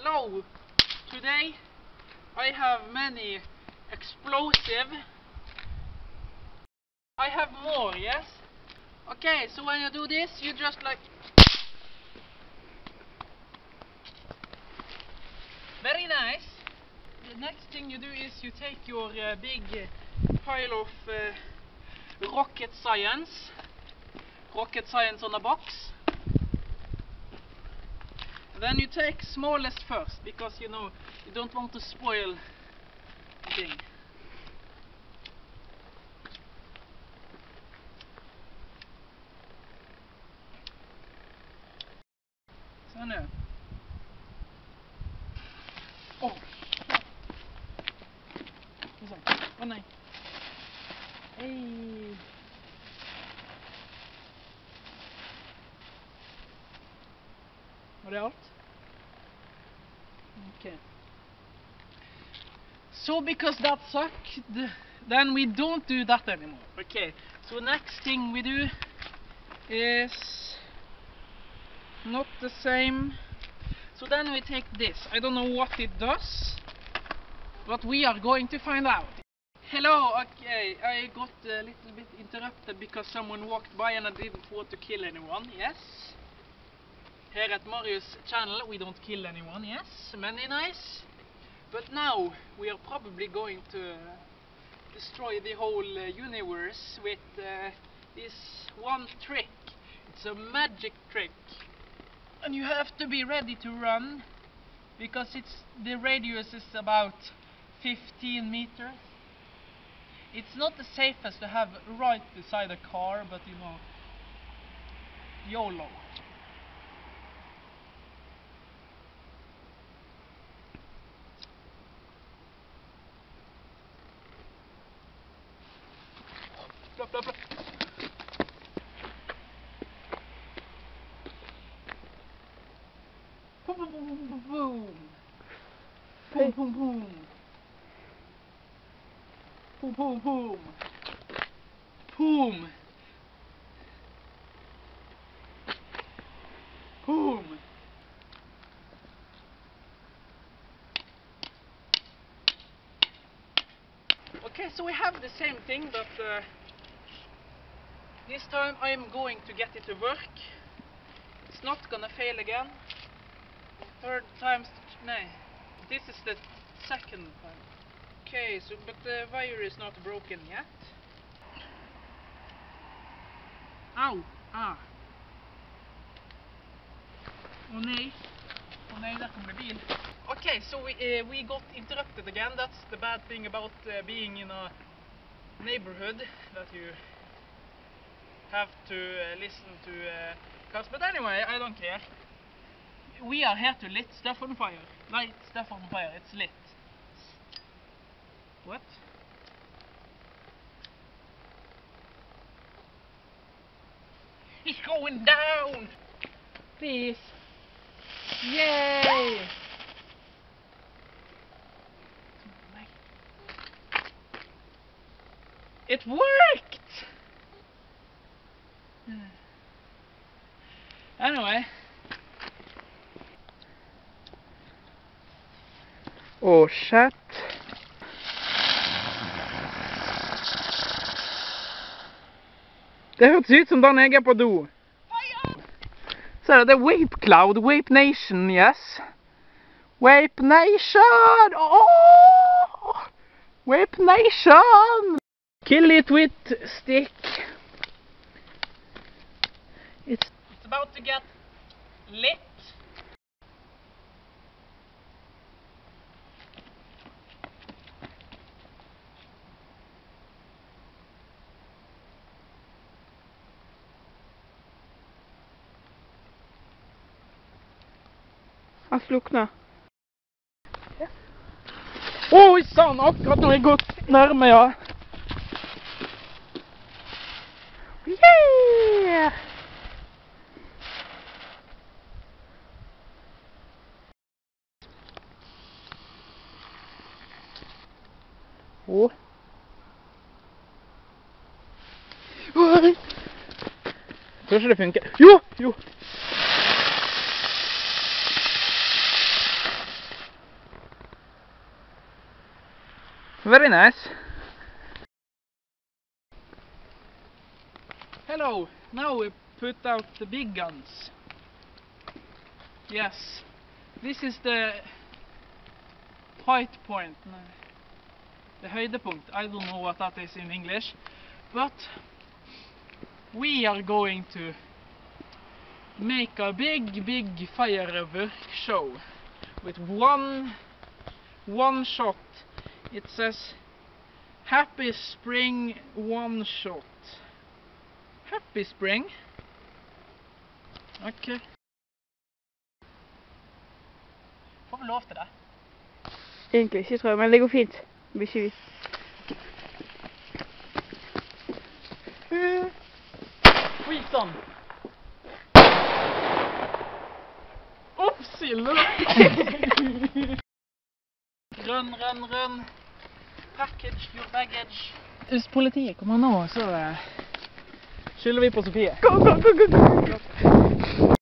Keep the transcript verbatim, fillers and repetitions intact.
So, today I have many explosive. I have more, yes? Okay, so when you do this, you just like... Very nice. The next thing you do is you take your uh, big uh, pile of uh, rocket science. Rocket science on a box. Then you take smallest first, because you know you don't want to spoil the thing. So now. Oh! Å nei. Hey. Var det alt? Okay. So because that sucked, then we don't do that anymore. Okay, so next thing we do is not the same. So then we take this. I don't know what it does, but we are going to find out. Hello, okay, I got a little bit interrupted because someone walked by and I didn't want to kill anyone, yes? Here at Marius' channel we don't kill anyone, yes? Many nice. But now we are probably going to destroy the whole uh, universe with uh, this one trick. It's a magic trick. And you have to be ready to run, because it's the radius is about fifteen meters. It's not the safest to have right beside a car, but you know, YOLO. Blah, blah, blah. Boom, boom, boom, boom, boom. Boom, boom, boom. Boom, boom, boom. Boom. Boom. Okay, so we have the same thing, but uh, this time I am going to get it to work. It's not gonna fail again. Third time's no. This is the second time. Okay, so but the wire is not broken yet. Ow! Ah! Oh nej! Oh nej, där kommer bil. Okay, so we uh, we got interrupted again. That's the bad thing about uh, being in a neighborhood, that you have to uh, listen to uh, cars. But anyway, I don't care. We are here to lit stuff on fire. Light stuff on fire. It's lit. What? It's going down! Please. Yay! It worked! Anyway. Oh shit. Det hørtes ut som da jeg er på do. Så er det Vape Cloud, Vape Nation, yes. Vape Nation! Oh! Vape Nation! Kill it with stick. It's, it's about to get lit. Han slukna. Oi sann, akkurat når jeg går nærme, ja. Yeah! Åh. Tror ikke det funker. Jo, jo. Very nice. Hello, now we put out the big guns. Yes, this is the height point, the høydepunkt. I don't know what that is in English, but we are going to make a big, big firework show with one, one shot. It says, Happy Spring, one shot. Happy Spring. Ok. Får vi lov til det? Egentlig ikke, tror jeg, men det går fint. Det blir ikke vi. Oi, sånn. Oppsilde! Run, run, run. Package your baggage. Hvis politiet kommer nå, så skylder vi på Sofie. Gå, gå, gå, gå, gå!